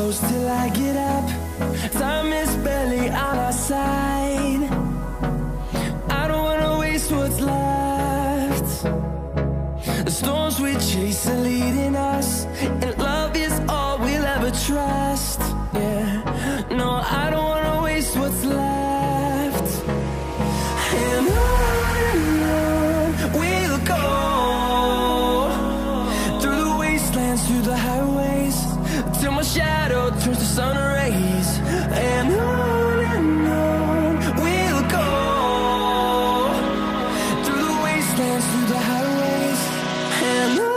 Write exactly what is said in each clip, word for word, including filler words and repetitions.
close till I get up. Time is barely on our side. I don't wanna waste what's left. The storms we chase are leading us, and love is all we'll ever trust. Yeah, no, I don't wanna waste what's left. And on and on we'll go, through the wastelands, through the highways, till my shadow turns to sun rays. And on and on we'll go, through the wastelands, through the highways, and on.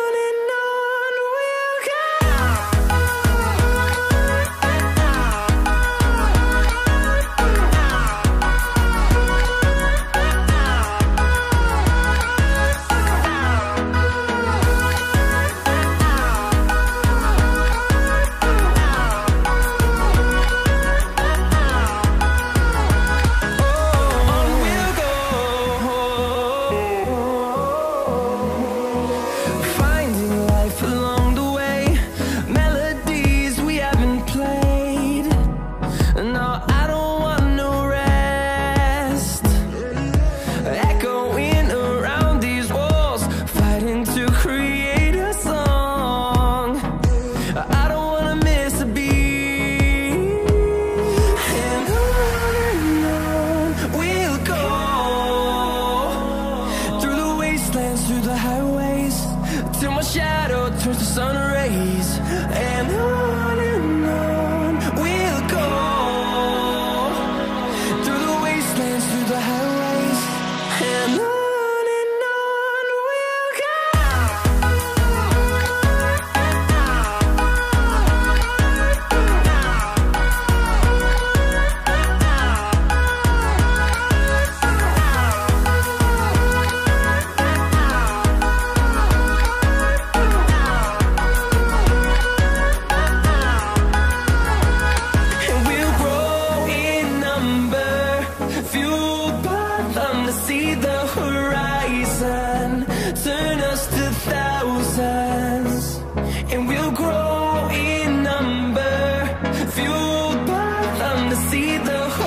Through the highways, till my shadow turns to sun rays. And on and on we'll go, through the wastelands, through the highways, and on. See the horizon turn us to thousands, and we'll grow in number, fueled by them to see the horizon.